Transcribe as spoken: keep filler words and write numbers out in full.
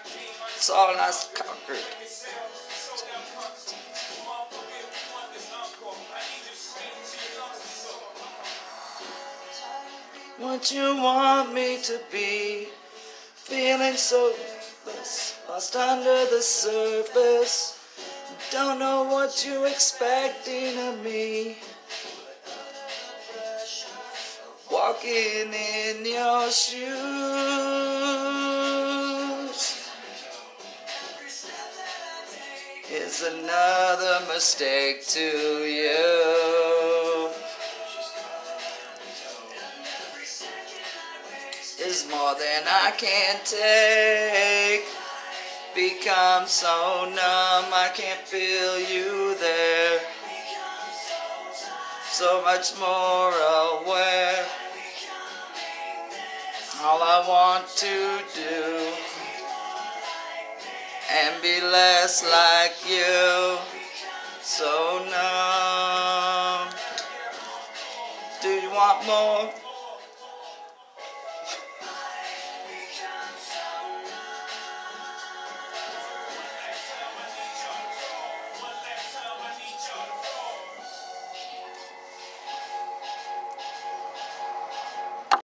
It's all nice and conquered. What you want me to be, feeling so lost, lost under the surface. Don't know what you're expecting of me. Walking in your shoes is another mistake to you. Is more than I can take. Become so numb, I can't feel you there. So much more aware. All I want to do and be less like you. So numb. Do you want more?